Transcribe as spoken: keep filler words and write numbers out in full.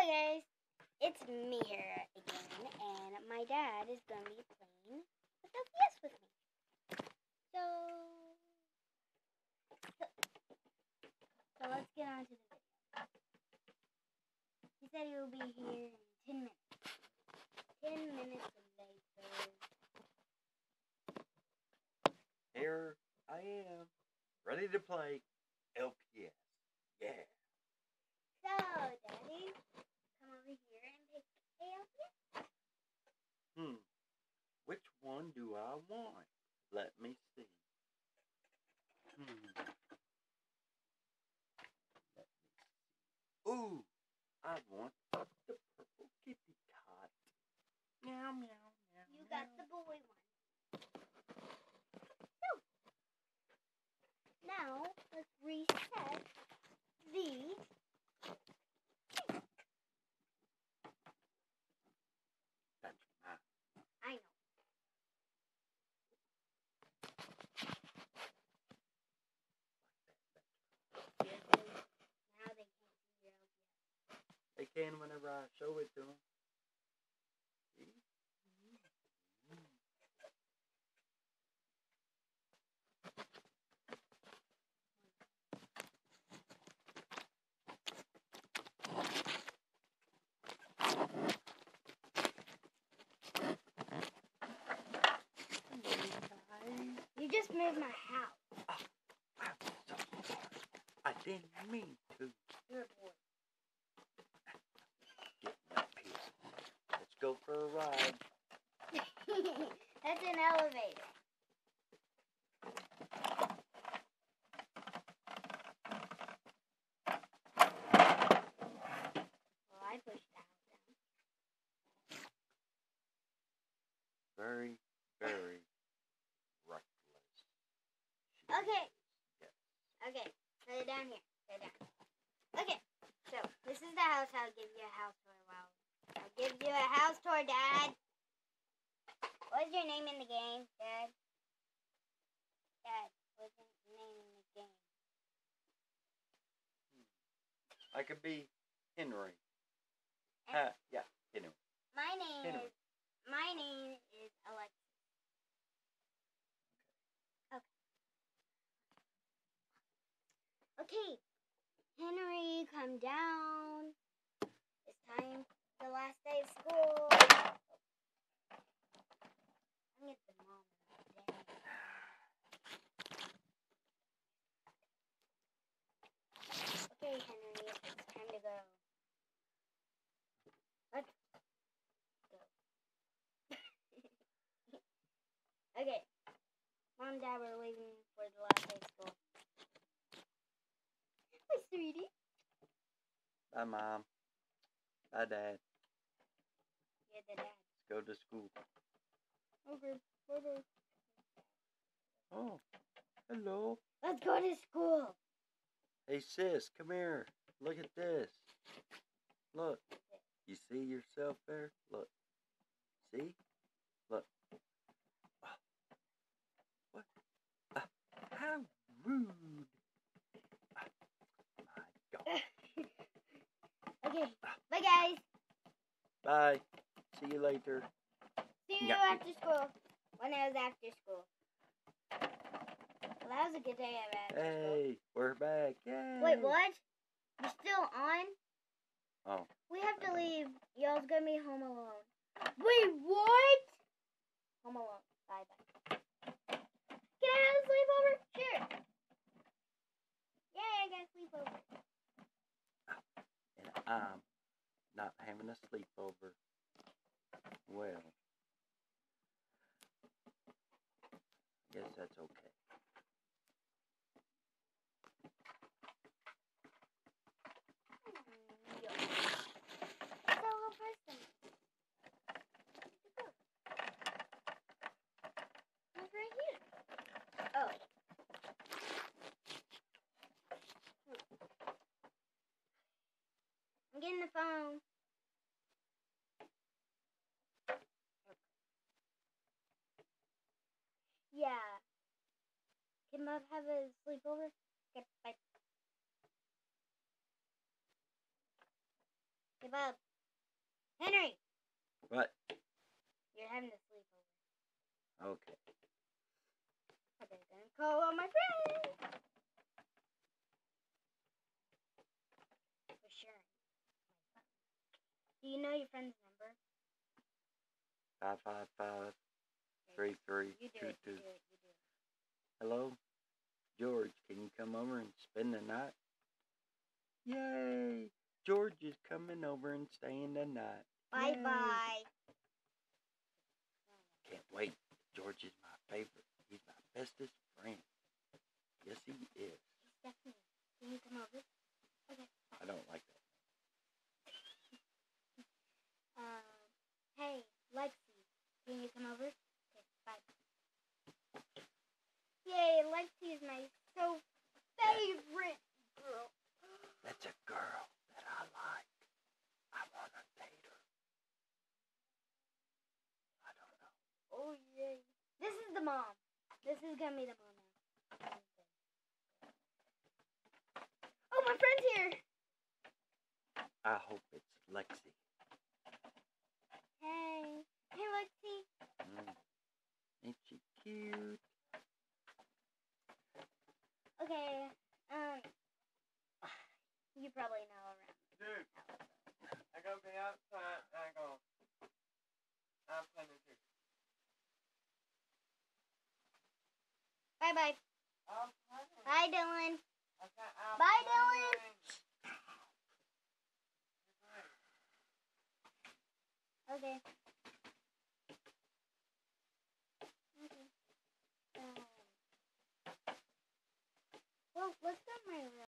Hello guys, it's me here again, and my dad is going to be playing with L P S with me. So, so, so let's get on to the video. He said he will be here in ten minutes. ten minutes later. Here I am, ready to play L P S. Yeah. So, Daddy, come over here and pick a L P S. Hmm. Which one do I want? Let me see. Hmm. Let me see. Ooh, I want the purple kitty cat. Meow, meow, meow. You got the boy one. So, now let's reset the That's mine. I know. Now they can't see your L P S. They can whenever I show it to them. See? You just moved my house. Oh, I'm so sorry. I didn't mean to. You're a boy. Getting up here. Let's go for a ride. That's an elevator. Well, I pushed the house down. Very, very reckless. She Okay. is. Yes. Okay, set it down here. Set it down. Okay, so this is the house. I'll give you a house tour. Wow. I'll give you a house tour, Dad. What's your name in the game, Dad? Dad, what's your name in the game? I could be Henry. And Uh, yeah, Henry. my name Henry. is my name is Alexa. Okay. Okay. Henry, come down. It's time for the last day of school. I'm get the mom. Okay, Henry, it's time to go. Let's go. Okay. Mom and Dad, we're leaving for the last day of school. Hi, sweetie. Bye, Mom. Bye, Dad. You're the dad. Let's go to school. Okay, bye-bye. Oh, hello. Let's go to school. Hey, sis, come here. Look at this. Look. You see yourself there? Look. See? Look. Oh. What? Uh, how rude. Oh, my God. Okay, bye, guys. Bye. See you later. See you Yeah. after school. When I was after school. Well, that was a good day of after school. Hey, we're back. Yay. Wait, what? You're still on? Oh. We have to leave. Y'all's gonna be home alone. Wait, what? Home alone. Bye bye. Can I have a sleepover? Sure. Yay, I got a sleepover. And I'm not having a sleepover. Well, I guess that's okay. Mm, yeah. So go first then. Where'd you go? It's right here. Oh. I'm getting the phone. Yeah. Can Mom have a sleepover? Okay, bye. Okay, up. Henry, What? you're having a sleepover. Okay. Okay, gonna call all my friends. For sure. Do you know your friend's number? Five five five three three You do two it. You two. do it. You do it. Hello, George. Can you come over and spend the night? Yay! George is coming over and staying the night. Bye Yay. bye. Can't wait. George is my favorite. He's my bestest friend. Yes, he is. Stephanie, can you come over? Okay. I don't like that. Um, hey, Lexi, can you come over? Okay, bye. Yay, Lexi is my so favorite girl. That's a girl that I like. I want to date her. I don't know. Oh, yay. This is the mom. This is gonna be the mom now. Oh, my friend's here. I hope it's Lexi. Hey. Hey, Lexi. Mm. Ain't she cute? Okay, um, you probably know around. Dude, I gotta be outside. I go. I'm playing too. Bye-bye. I'm playing. Bye, Dylan.